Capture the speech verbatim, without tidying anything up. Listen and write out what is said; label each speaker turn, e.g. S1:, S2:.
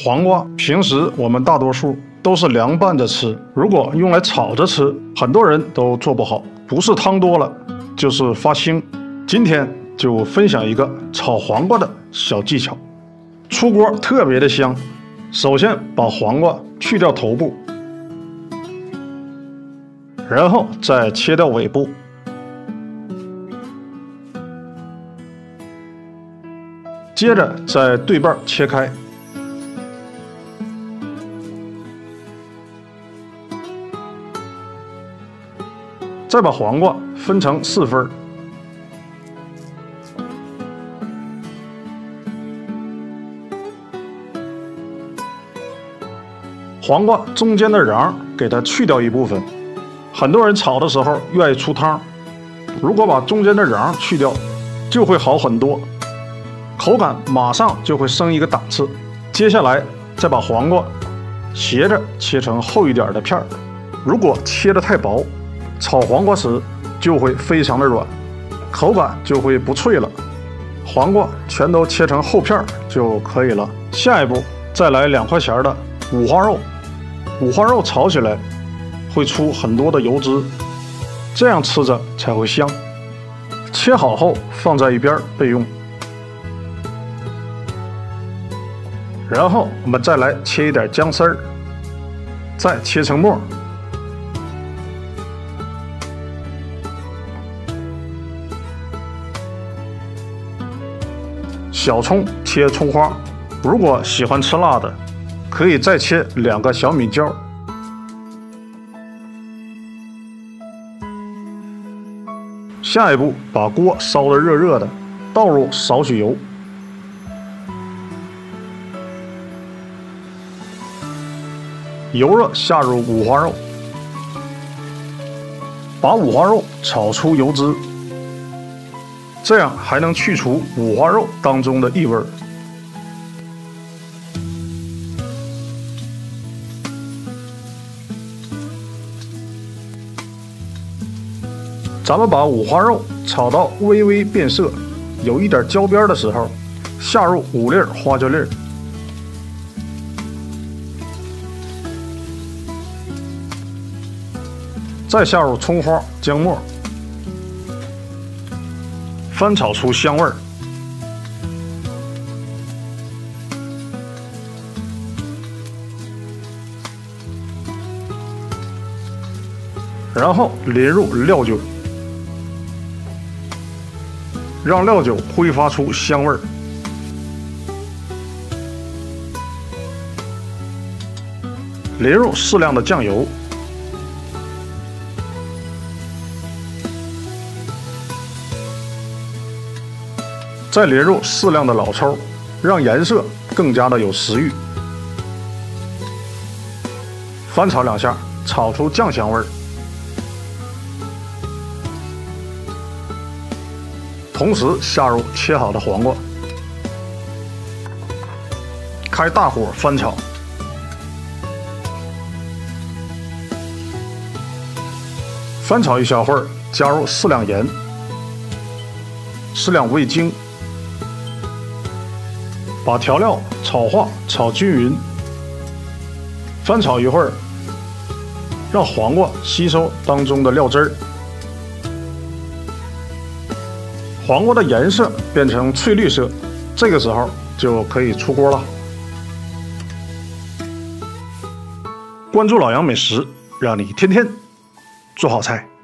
S1: 黄瓜平时我们大多数都是凉拌着吃，如果用来炒着吃，很多人都做不好，不是汤多了，就是发腥。今天就分享一个炒黄瓜的小技巧，出锅特别的香。首先把黄瓜去掉头部，然后再切掉尾部，接着再对半切开。再把黄瓜分成四份，黄瓜中间的瓤给它去掉一部分。很多人炒的时候愿意出汤，如果把中间的瓤去掉，就会好很多，口感马上就会升一个档次。接下来再把黄瓜斜着切成厚一点的片儿，如果切得太薄，炒黄瓜时就会非常的软，口感就会不脆了。黄瓜全都切成厚片就可以了。下一步再来两块钱的五花肉，五花肉炒起来会出很多的油脂，这样吃着才会香。切好后放在一边备用。然后我们再来切一点姜丝儿，再切成末。小葱切葱花，如果喜欢吃辣的，可以再切两个小米椒。下一步把锅烧得热热的，倒入少许油，油热下入五花肉，把五花肉炒出油脂，这样还能去除五花肉当中的异味。咱们把五花肉炒到微微变色，有一点焦边的时候，下入五粒花椒粒，再下入葱花、姜末，翻炒出香味儿。然后淋入料酒，让料酒挥发出香味儿。淋入适量的酱油，再淋入适量的老抽，让颜色更加的有食欲。翻炒两下，炒出酱香味儿。同时下入切好的黄瓜，开大火翻炒。翻炒一小会儿，加入适量盐、适量味精，把调料炒化炒均匀。翻炒一会儿，让黄瓜吸收当中的料汁儿。黄瓜的颜色变成翠绿色，这个时候就可以出锅了。关注老杨美食，让你天天做好菜。